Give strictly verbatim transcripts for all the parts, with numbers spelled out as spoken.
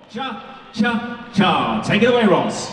Cha, cha, cha. Take it away, Ross.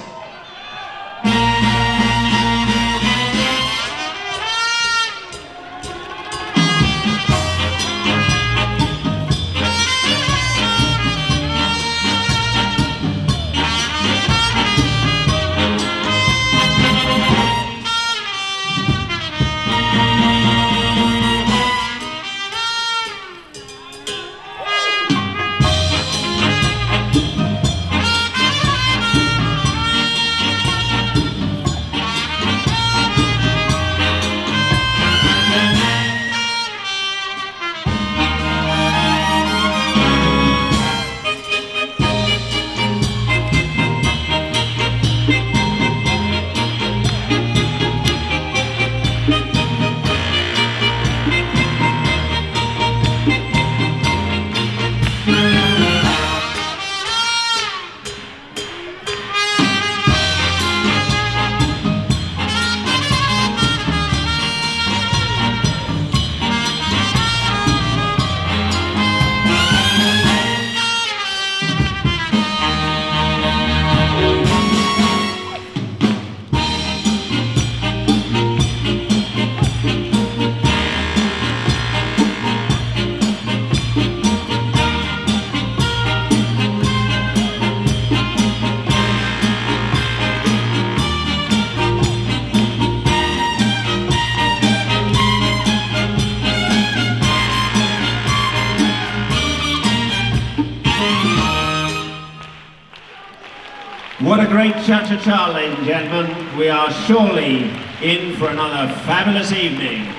What a great cha-cha-cha, ladies and gentlemen. We are surely in for another fabulous evening.